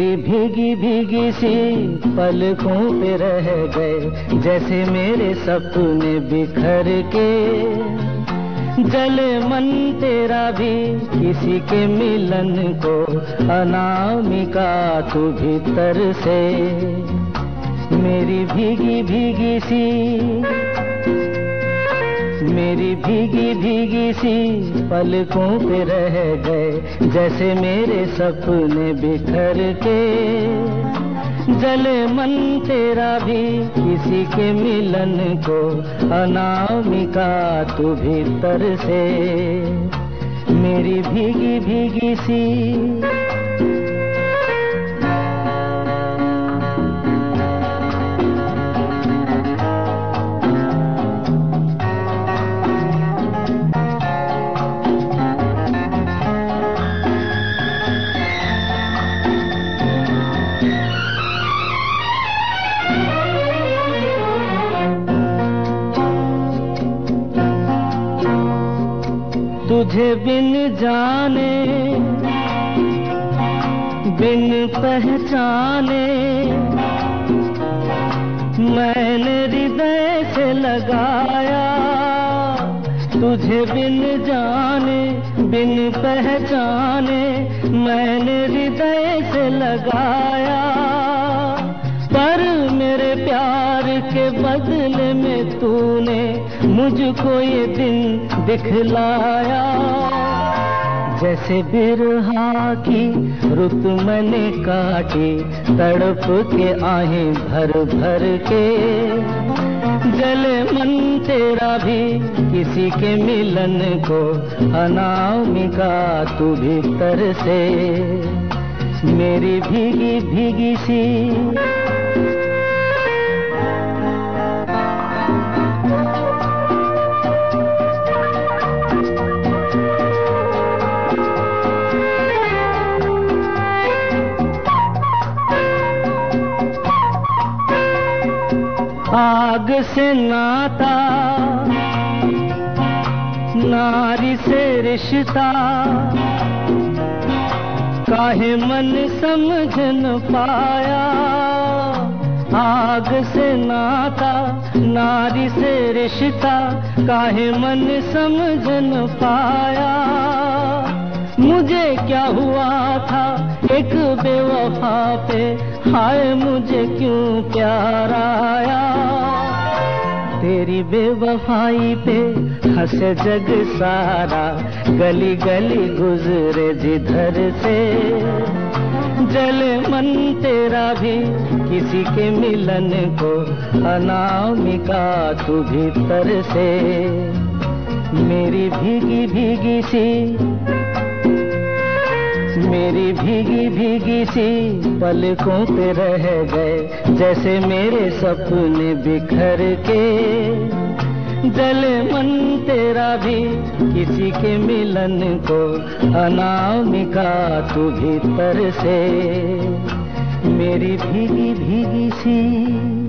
मेरी भीगी भीगी सी पलकों पे रह गए जैसे मेरे सपने बिखर के। जले मन तेरा भी किसी के मिलन को, अनामिका तू भीतर से। मेरी भीगी भीगी सी, मेरी भीगी भीगी सी पलकों पे रह गए जैसे मेरे सपने बिखर के। जले मन तेरा भी किसी के मिलन को, अनामिका तू भीतर से। मेरी भीगी भीगी सी। तुझे बिन जाने बिन पहचाने मैंने हृदय से लगाया। तुझे बिन जाने बिन पहचाने मैंने हृदय से लगाया। पर मेरे प्यार के बदले में तूने मुझको ये दिन दिखलाया। जैसे बिरहा की रुत मैंने काटी, तड़प के आहें भर भर के। जले मन तेरा भी किसी के मिलन को, अनामिका तू भीतर से। मेरी भीगी भीगी सी। आग से नाता, नारी से रिश्ता, काहे मन समझ न पाया। आग से नाता, नारी से रिश्ता, काहे मन समझ न पाया। मुझे क्या हुआ था एक बेवफा पे, हाय मुझे क्यों प्यार आया। तेरी बेवफाई पे हंसे जग सारा, गली गली गुजरे जिधर से। जले मन तेरा भी किसी के मिलन को, अनामिका तू भीतर से। मेरी भीगी भीगी सी, मेरी भीगी भीगी सी पलकों पे रह गए जैसे मेरे सपने बिखर के। जले मन तेरा भी किसी के मिलन को, अनामिका तू भीतर से। मेरी भीगी भीगी सी।